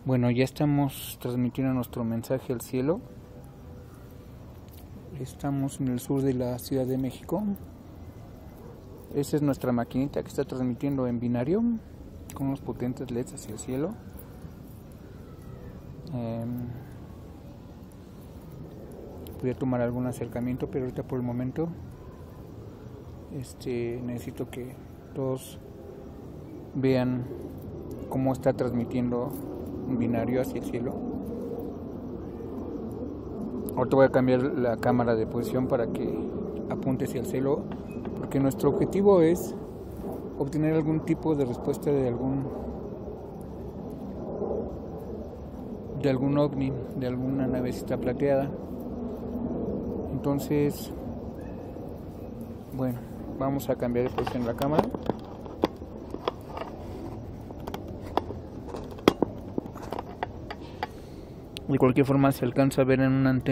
Bueno, ya estamos transmitiendo nuestro mensaje al cielo. Estamos en el sur de la Ciudad de México. Esa es nuestra maquinita que está transmitiendo en binario con unos potentes LEDs hacia el cielo. Voy a tomar algún acercamiento, pero ahorita por el momento necesito que todos vean cómo está transmitiendo un binario hacia el cielo. Ahorita voy a cambiar la cámara de posición para que apunte hacia el cielo, porque nuestro objetivo es obtener algún tipo de respuesta de algún ovni, de alguna navecita plateada. Entonces, bueno, vamos a cambiar de posición la cámara. De cualquier forma se alcanza a ver en una antena